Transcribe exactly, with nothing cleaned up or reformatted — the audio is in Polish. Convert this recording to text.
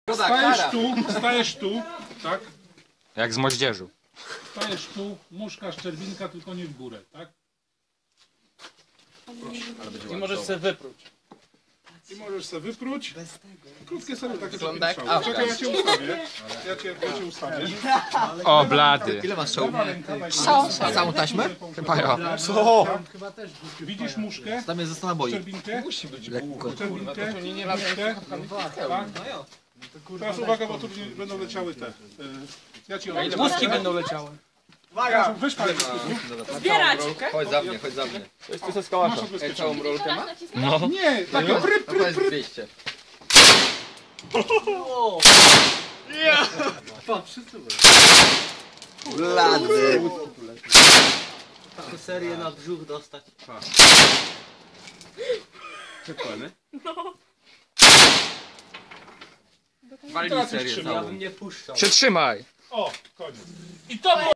Stajesz tu, stajesz tu, tak? Jak z moździerzu. Stajesz tu, muszka, szczerbinka, tylko nie w górę, tak? I możesz sobie wypróć. I możesz sobie wypróć. Krótkie sobie takie Wygląda jak strzały. Czekaj, ja cię ustawię. Ja cię, ja cię ustawię. O, blady. Ile masz szołu? Co? A całą taśmę? Chyba ja. Co? Widzisz muszkę? Tam jest zestaw naboi. Szczerbinkę? Lekko. Szczerbinkę? To nie nie Muszkę? Tak? Teraz uwaga, bo tu będą leciały te. y, Ja ci oddam. Łuski będą leciały. Uwaga! Weź pan. Zbierać! Chodź za mnie, chodź za mnie. To jest tu ze skałasza. Masz odbezpieczenie. Całą rolkę ma? No. Nie, takie pryp, To pryp, jest pryp. dwieście. Blady. Serię na brzuch dostać. Walnij Teraz już serię trzymam. Ja całą. bym nie puszczał. Przytrzymaj. O, koniec. I to było